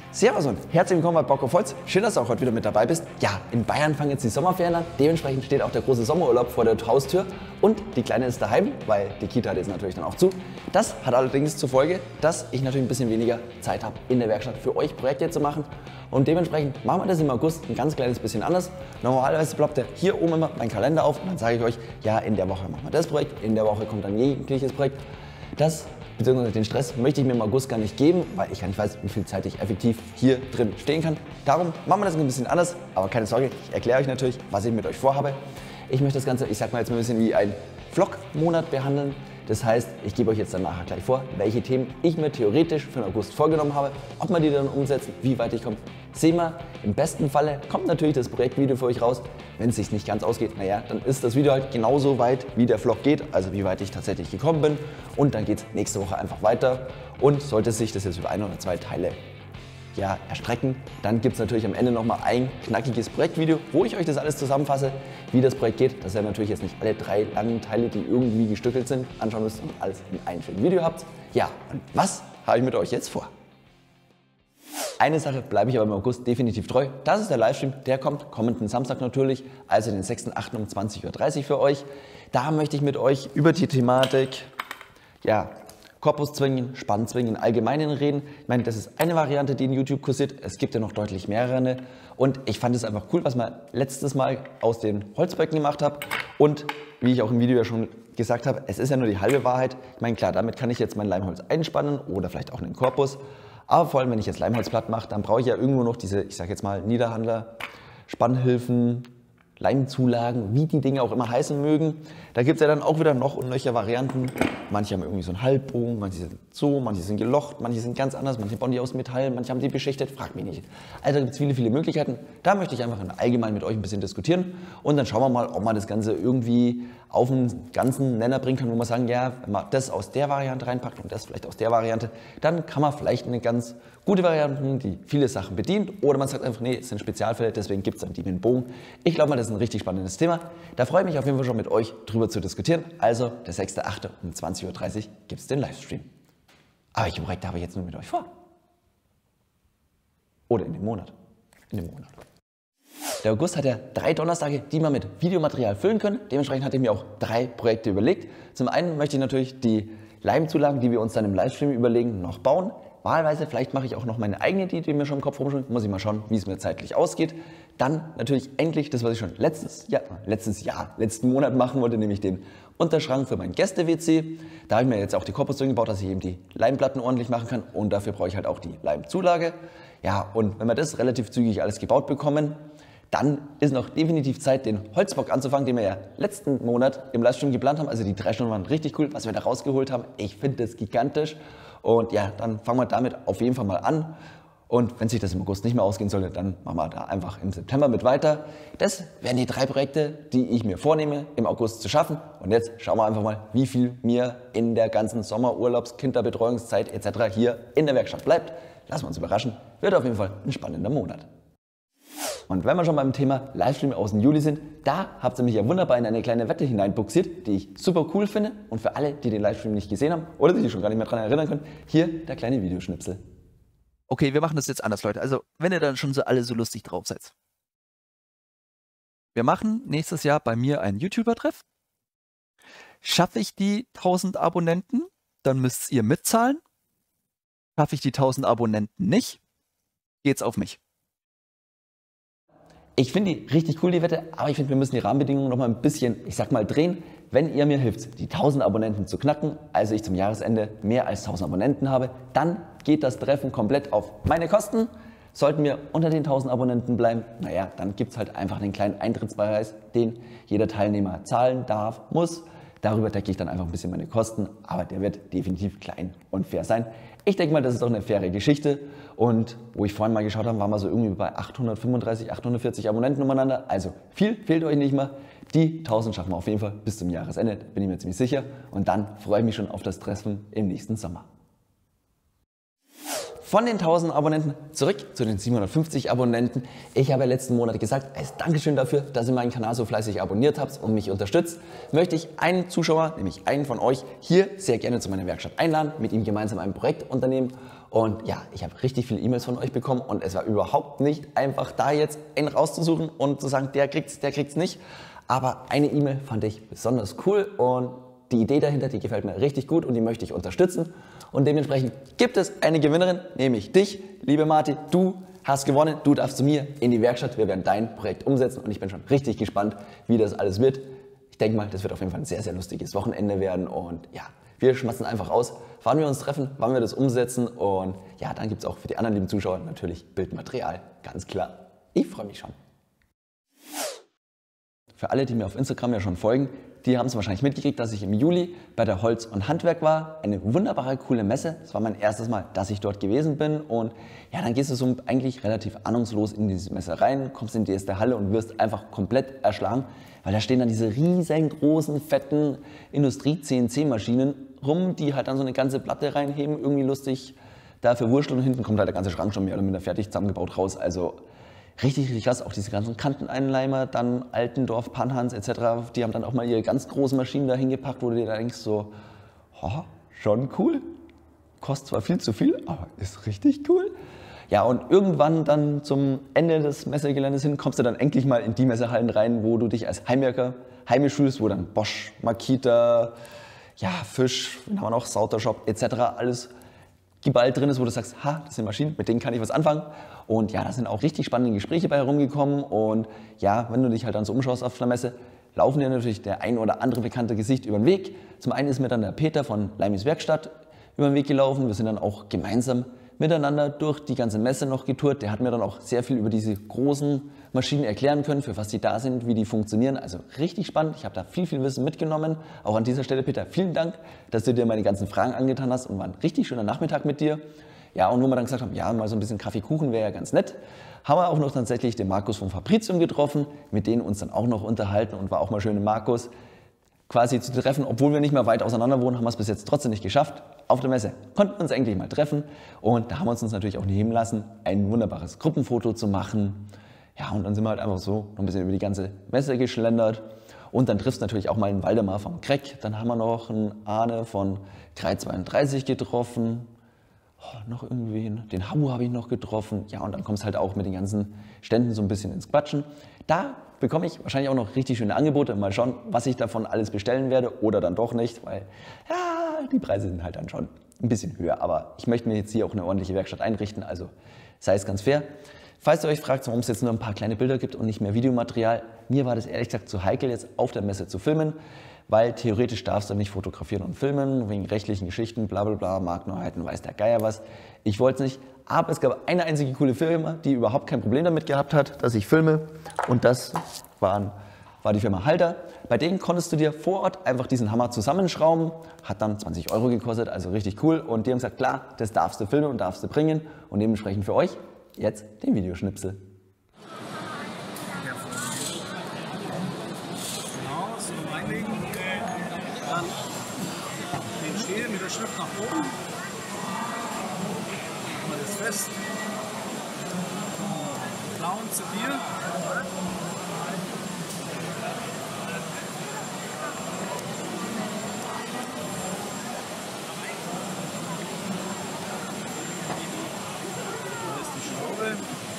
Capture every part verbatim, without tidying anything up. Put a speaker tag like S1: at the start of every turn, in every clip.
S1: Servus und herzlich willkommen bei Bock auf Holz. Schön, dass du auch heute wieder mit dabei bist. Ja, in Bayern fangen jetzt die Sommerferien an. Dementsprechend steht auch der große Sommerurlaub vor der Haustür. Und die Kleine ist daheim, weil die Kita hat jetzt natürlich dann auch zu. Das hat allerdings zur Folge, dass ich natürlich ein bisschen weniger Zeit habe, in der Werkstatt für euch Projekte zu machen. Und dementsprechend machen wir das im August ein ganz kleines bisschen anders. Normalerweise ploppt ja hier oben immer mein Kalender auf und dann sage ich euch, ja, in der Woche machen wir das Projekt, in der Woche kommt dann jegliches Projekt. Das beziehungsweise den Stress möchte ich mir im August gar nicht geben, weil ich gar nicht weiß, wie viel Zeit ich effektiv hier drin stehen kann. Darum machen wir das ein bisschen anders, aber keine Sorge, ich erkläre euch natürlich, was ich mit euch vorhabe. Ich möchte das Ganze, ich sag mal jetzt mal ein bisschen wie ein Vlog-Monat behandeln. Das heißt, ich gebe euch jetzt dann nachher gleich vor, welche Themen ich mir theoretisch für den August vorgenommen habe, ob wir die dann umsetzen, wie weit ich komme. Sehen wir, im besten Falle kommt natürlich das Projektvideo für euch raus. Wenn es sich nicht ganz ausgeht, naja, dann ist das Video halt genauso weit, wie der Vlog geht, also wie weit ich tatsächlich gekommen bin. Und dann geht es nächste Woche einfach weiter. Und sollte sich das jetzt über ein oder zwei Teile ja, erstrecken, dann gibt es natürlich am Ende nochmal ein knackiges Projektvideo, wo ich euch das alles zusammenfasse, wie das Projekt geht, dass ihr natürlich jetzt nicht alle drei langen Teile, die irgendwie gestückelt sind, anschauen müsst und alles in einem schönen Video habt. Ja, und was habe ich mit euch jetzt vor? Eine Sache bleibe ich aber im August definitiv treu, das ist der Livestream, der kommt kommenden Samstag natürlich, also den sechsten achten um zwanzig Uhr dreißig für euch. Da möchte ich mit euch über die Thematik, ja, Korpuszwingen, Spannzwingen im Allgemeinen reden. Ich meine, das ist eine Variante, die in YouTube kursiert. Es gibt ja noch deutlich mehrere. Und ich fand es einfach cool, was man letztes Mal aus den Holzböcken gemacht habe. Und wie ich auch im Video ja schon gesagt habe, es ist ja nur die halbe Wahrheit. Ich meine, klar, damit kann ich jetzt mein Leimholz einspannen oder vielleicht auch einen Korpus. Aber vor allem, wenn ich jetzt Leimholz platt mache, dann brauche ich ja irgendwo noch diese, ich sage jetzt mal, Niederhandler, Spannhilfen, Leimzulagen, wie die Dinge auch immer heißen mögen. Da gibt es ja dann auch wieder noch und nöcher Varianten. Manche haben irgendwie so einen Halbbogen, manche sind so, manche sind gelocht, manche sind ganz anders, manche bauen die aus Metall, manche haben die beschichtet, fragt mich nicht. Also da gibt es viele, viele Möglichkeiten. Da möchte ich einfach allgemein mit euch ein bisschen diskutieren und dann schauen wir mal, ob man das Ganze irgendwie auf einen ganzen Nenner bringen kann, wo man sagen, ja, wenn man das aus der Variante reinpackt und das vielleicht aus der Variante, dann kann man vielleicht eine ganz gute Variante, die viele Sachen bedient, oder man sagt einfach, nee, es sind Spezialfälle, deswegen gibt es dann die mit dem Bogen. Ich glaube mal, das ist ein richtig spannendes Thema. Da freue ich mich auf jeden Fall schon mit euch drüber zu diskutieren. Also der sechste achte um zwanzig Uhr dreißig gibt es den Livestream. Aber welche Projekte habe ich jetzt nur mit euch vor? Oder in dem Monat. In dem Monat. Der August hat ja drei Donnerstage, die man mit Videomaterial füllen können. Dementsprechend hatte ich mir auch drei Projekte überlegt. Zum einen möchte ich natürlich die Leimzulagen, die wir uns dann im Livestream überlegen, noch bauen. Wahlweise, vielleicht mache ich auch noch meine eigene, die, die mir schon im Kopf rumschwimmt. Muss ich mal schauen, wie es mir zeitlich ausgeht. Dann natürlich endlich das, was ich schon letztes Jahr, letztes Jahr, letzten Monat machen wollte, nämlich den Unterschrank für mein Gäste-W C. Da habe ich mir jetzt auch die Korpuszwingen gebaut, dass ich eben die Leimplatten ordentlich machen kann. Und dafür brauche ich halt auch die Leimzulage. Ja, und wenn wir das relativ zügig alles gebaut bekommen, dann ist noch definitiv Zeit, den Holzbock anzufangen, den wir ja letzten Monat im Livestream geplant haben. Also die drei Stunden waren richtig cool, was wir da rausgeholt haben. Ich finde das gigantisch. Und ja, dann fangen wir damit auf jeden Fall mal an. Und wenn sich das im August nicht mehr ausgehen sollte, dann machen wir da einfach im September mit weiter. Das wären die drei Projekte, die ich mir vornehme, im August zu schaffen. Und jetzt schauen wir einfach mal, wie viel mir in der ganzen Sommerurlaubs-, Kinderbetreuungszeit et cetera hier in der Werkstatt bleibt. Lassen wir uns überraschen. Wird auf jeden Fall ein spannender Monat. Und wenn wir schon beim Thema Livestream aus dem Juli sind, da habt ihr mich ja wunderbar in eine kleine Wette hineinbuxiert, die ich super cool finde. Und für alle, die den Livestream nicht gesehen haben oder sich schon gar nicht mehr daran erinnern können, hier der kleine Videoschnipsel.
S2: Okay, wir machen das jetzt anders, Leute. Also, wenn ihr dann schon so alle so lustig drauf seid. Wir machen nächstes Jahr bei mir einen YouTuber-Treff. Schaffe ich die tausend Abonnenten, dann müsst ihr mitzahlen. Schaffe ich die tausend Abonnenten nicht, geht's auf mich.
S1: Ich finde die richtig cool, die Wette, aber ich finde, wir müssen die Rahmenbedingungen noch mal ein bisschen, ich sag mal, drehen. Wenn ihr mir hilft, die tausend Abonnenten zu knacken, also ich zum Jahresende mehr als tausend Abonnenten habe, dann geht das Treffen komplett auf meine Kosten. Sollten wir unter den tausend Abonnenten bleiben, naja, dann gibt es halt einfach einen kleinen Eintrittspreis, den jeder Teilnehmer zahlen darf, muss. Darüber decke ich dann einfach ein bisschen meine Kosten, aber der wird definitiv klein und fair sein. Ich denke mal, das ist doch eine faire Geschichte. Und wo ich vorhin mal geschaut habe, waren wir so irgendwie bei achthundertfünfunddreißig, achthundertvierzig Abonnenten umeinander. Also viel fehlt euch nicht mehr. Die tausend schaffen wir auf jeden Fall bis zum Jahresende, bin ich mir ziemlich sicher. Und dann freue ich mich schon auf das Treffen im nächsten Sommer. Von den tausend Abonnenten zurück zu den siebenhundertfünfzig Abonnenten. Ich habe ja letzten Monat gesagt, als Dankeschön dafür, dass ihr meinen Kanal so fleißig abonniert habt und mich unterstützt, möchte ich einen Zuschauer, nämlich einen von euch, hier sehr gerne zu meiner Werkstatt einladen, mit ihm gemeinsam ein Projekt unternehmen Und ja, ich habe richtig viele E-Mails von euch bekommen und es war überhaupt nicht einfach, da jetzt einen rauszusuchen und zu sagen, der kriegt's, der kriegt's nicht. Aber eine E-Mail fand ich besonders cool und die Idee dahinter, die gefällt mir richtig gut und die möchte ich unterstützen. Und dementsprechend gibt es eine Gewinnerin, nämlich dich, liebe Marti. Du hast gewonnen, du darfst zu mir in die Werkstatt. Wir werden dein Projekt umsetzen und ich bin schon richtig gespannt, wie das alles wird. Ich denke mal, das wird auf jeden Fall ein sehr, sehr lustiges Wochenende werden und ja, wir schmatzen einfach aus, wann wir uns treffen, wann wir das umsetzen und ja, dann gibt es auch für die anderen lieben Zuschauer natürlich Bildmaterial, ganz klar. Ich freue mich schon. Für alle, die mir auf Instagram ja schon folgen, die haben es wahrscheinlich mitgekriegt, dass ich im Juli bei der Holz und Handwerk war. Eine wunderbare, coole Messe. Das war mein erstes Mal, dass ich dort gewesen bin. Und ja, dann gehst du so eigentlich relativ ahnungslos in diese Messe rein, kommst in die erste Halle und wirst einfach komplett erschlagen, weil da stehen dann diese riesengroßen, fetten Industrie-C N C-Maschinen rum, die halt dann so eine ganze Platte reinheben, irgendwie lustig da verwurschteln und hinten kommt halt der ganze Schrank schon mehr oder minder fertig zusammengebaut raus. Also richtig, richtig krass, auch diese ganzen Kanteneinleimer, dann Altendorf, Panhans et cetera, die haben dann auch mal ihre ganz großen Maschinen da hingepackt, wo du dir da denkst so, oh, schon cool, kostet zwar viel zu viel, aber ist richtig cool. Ja, und irgendwann dann zum Ende des Messegeländes hin kommst du dann endlich mal in die Messehallen rein, wo du dich als Heimwerker heimisch fühlst, wo dann Bosch, Makita, ja, Fisch, dann haben wir noch Sautershop et cetera alles geballt drin ist, wo du sagst, ha, das sind Maschinen, mit denen kann ich was anfangen. Und ja, da sind auch richtig spannende Gespräche bei herumgekommen. Und ja, wenn du dich halt dann so umschaust auf der Messe, laufen dir natürlich der ein oder andere bekannte Gesicht über den Weg. Zum einen ist mir dann der Peter von Leimis Werkstatt über den Weg gelaufen. Wir sind dann auch gemeinsam miteinander durch die ganze Messe noch getourt. Der hat mir dann auch sehr viel über diese großen Maschinen erklären können, für was die da sind, wie die funktionieren. Also richtig spannend. Ich habe da viel, viel Wissen mitgenommen. Auch an dieser Stelle, Peter, vielen Dank, dass du dir meine ganzen Fragen angetan hast und war ein richtig schöner Nachmittag mit dir. Ja, und wo wir dann gesagt haben, ja, mal so ein bisschen Kaffeekuchen wäre ja ganz nett, haben wir auch noch tatsächlich den Markus von Fabricium getroffen, mit denen uns dann auch noch unterhalten und war auch mal schön, den Markus quasi zu treffen. Obwohl wir nicht mehr weit auseinander wohnen, haben wir es bis jetzt trotzdem nicht geschafft. Auf der Messe konnten wir uns endlich mal treffen und da haben wir uns natürlich auch nicht nehmen lassen, ein wunderbares Gruppenfoto zu machen. Ja, und dann sind wir halt einfach so noch ein bisschen über die ganze Messe geschlendert. Und dann triffst du natürlich auch mal einen Waldemar vom Kreck. Dann haben wir noch einen Arne von drei zweiunddreißig getroffen. Oh, noch irgendwen, den Habu habe ich noch getroffen. Ja, und dann kommst halt auch mit den ganzen Ständen so ein bisschen ins Quatschen. Da bekomme ich wahrscheinlich auch noch richtig schöne Angebote. Mal schauen, was ich davon alles bestellen werde oder dann doch nicht, weil ja, die Preise sind halt dann schon ein bisschen höher. Aber ich möchte mir jetzt hier auch eine ordentliche Werkstatt einrichten, also sei es ganz fair. Falls ihr euch fragt, warum es jetzt nur ein paar kleine Bilder gibt und nicht mehr Videomaterial, mir war das ehrlich gesagt zu heikel, jetzt auf der Messe zu filmen, weil theoretisch darfst du nicht fotografieren und filmen, wegen rechtlichen Geschichten, bla bla bla, Marktneuheiten, weiß der Geier was. Ich wollte es nicht, aber es gab eine einzige coole Firma, die überhaupt kein Problem damit gehabt hat, dass ich filme und das waren, war die Firma Halter. Bei denen konntest du dir vor Ort einfach diesen Hammer zusammenschrauben, hat dann zwanzig Euro gekostet, also richtig cool und die haben gesagt, klar, das darfst du filmen und darfst du bringen und dementsprechend für euch jetzt den Videoschnipsel.
S3: Genau, so reinlegen. Dann den Stiel mit der Schrift nach oben. Machen wir das fest. Klauen zu dir. Da ist die Schraube.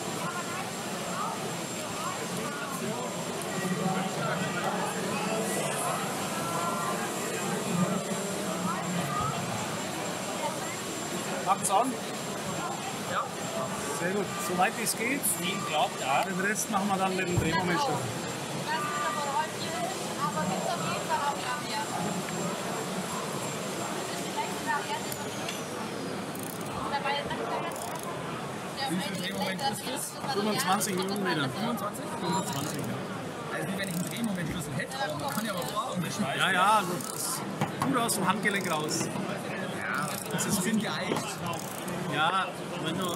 S3: Macht's an? Ja. Sehr gut. Soweit wie es geht. Ich glaube, ja. Den Rest machen wir dann mit dem Drehmomentstoff.
S4: Wie viel Drehmoment ist das?
S3: fünfundzwanzig Newtonmeter.
S4: fünfundzwanzig?
S3: fünfundzwanzig, ja.
S4: Also wie wenn ich einen Drehmomentschlüssel hätte, aber man kann ja aber auch umbeschneiden.
S3: Ja, ja, also das gut aus dem Handgelenk raus.
S4: Ja, das ist viel geeicht.
S3: Ja, wenn du.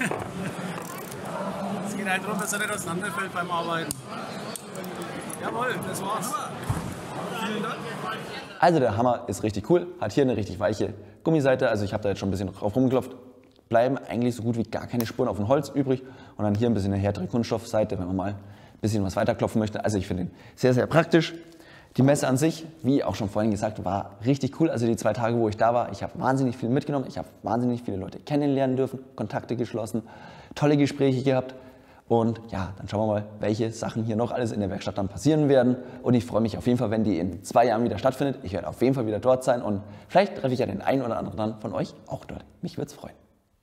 S3: Es geht halt darum, dass er nicht auseinanderfällt beim Arbeiten. Jawohl, das war's.
S4: Vielen Dank.
S1: Also der Hammer ist richtig cool, hat hier eine richtig weiche Gummiseite, also ich habe da jetzt schon ein bisschen drauf rumgeklopft. Bleiben eigentlich so gut wie gar keine Spuren auf dem Holz übrig und dann hier ein bisschen eine härtere Kunststoffseite, wenn man mal ein bisschen was weiterklopfen möchte. Also ich finde ihn sehr, sehr praktisch. Die Messe an sich, wie auch schon vorhin gesagt, war richtig cool. Also die zwei Tage, wo ich da war, ich habe wahnsinnig viel mitgenommen. Ich habe wahnsinnig viele Leute kennenlernen dürfen, Kontakte geschlossen, tolle Gespräche gehabt. Und ja, dann schauen wir mal, welche Sachen hier noch alles in der Werkstatt dann passieren werden. Und ich freue mich auf jeden Fall, wenn die in zwei Jahren wieder stattfindet. Ich werde auf jeden Fall wieder dort sein und vielleicht treffe ich ja den einen oder anderen dann von euch auch dort. Mich würde es freuen.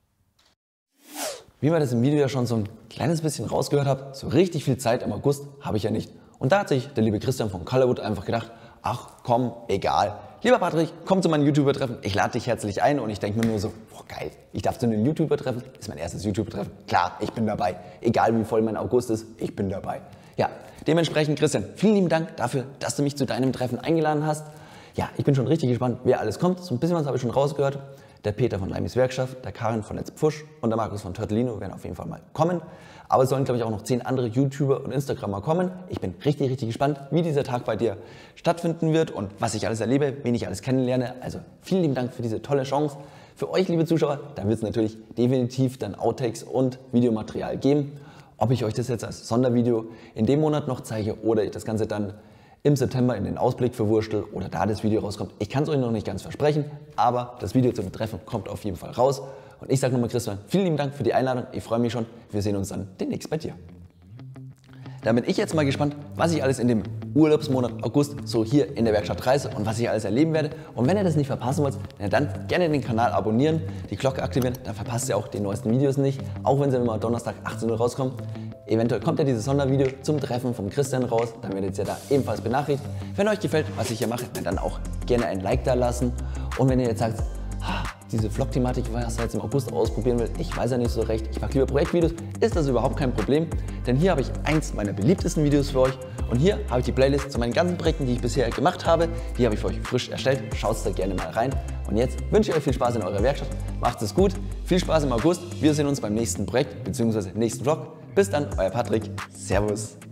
S1: Wie man das im Video ja schon so ein kleines bisschen rausgehört habt, so richtig viel Zeit im August habe ich ja nicht. Und da hat sich der liebe Christian von Colorwood einfach gedacht, ach komm, egal. Lieber Patrick, komm zu meinem YouTuber-Treffen, ich lade dich herzlich ein. Und ich denke mir nur so, boah geil, ich darf zu einem YouTuber-Treffen, ist mein erstes YouTuber-Treffen. Klar, ich bin dabei. Egal wie voll mein August ist, ich bin dabei. Ja, dementsprechend Christian, vielen lieben Dank dafür, dass du mich zu deinem Treffen eingeladen hast. Ja, ich bin schon richtig gespannt, wer alles kommt. So ein bisschen was habe ich schon rausgehört. Der Peter von Leimis Werkstatt, der Karin von Let's Push und der Markus von Turtlino werden auf jeden Fall mal kommen. Aber es sollen, glaube ich, auch noch zehn andere YouTuber und Instagrammer kommen. Ich bin richtig, richtig gespannt, wie dieser Tag bei dir stattfinden wird und was ich alles erlebe, wen ich alles kennenlerne. Also vielen lieben Dank für diese tolle Chance. Für euch, liebe Zuschauer, da wird es natürlich definitiv dann Outtakes und Videomaterial geben. Ob ich euch das jetzt als Sondervideo in dem Monat noch zeige oder ich das Ganze dann im September in den Ausblick verwurstel oder da das Video rauskommt. Ich kann es euch noch nicht ganz versprechen, aber das Video zum Treffen kommt auf jeden Fall raus. Und ich sage nochmal Christian, vielen lieben Dank für die Einladung. Ich freue mich schon. Wir sehen uns dann demnächst bei dir. Da bin ich jetzt mal gespannt, was ich alles in dem Urlaubsmonat August so hier in der Werkstatt reise und was ich alles erleben werde. Und wenn ihr das nicht verpassen wollt, dann gerne den Kanal abonnieren, die Glocke aktivieren, dann verpasst ihr auch die neuesten Videos nicht, auch wenn sie immer Donnerstag achtzehn Uhr rauskommen. Eventuell kommt ja dieses Sondervideo zum Treffen vom Christian raus, dann werdet ihr da ebenfalls benachrichtigt. Wenn euch gefällt, was ich hier mache, dann auch gerne ein Like da lassen. Und wenn ihr jetzt sagt, diese Vlog-Thematik, was ich jetzt im August ausprobieren will, ich weiß ja nicht so recht, ich mache lieber Projektvideos, ist das überhaupt kein Problem. Denn hier habe ich eins meiner beliebtesten Videos für euch und hier habe ich die Playlist zu meinen ganzen Projekten, die ich bisher gemacht habe. Die habe ich für euch frisch erstellt, schaut da gerne mal rein. Und jetzt wünsche ich euch viel Spaß in eurer Werkstatt, macht es gut, viel Spaß im August, wir sehen uns beim nächsten Projekt bzw. nächsten Vlog. Bis dann, euer Patrick, Servus.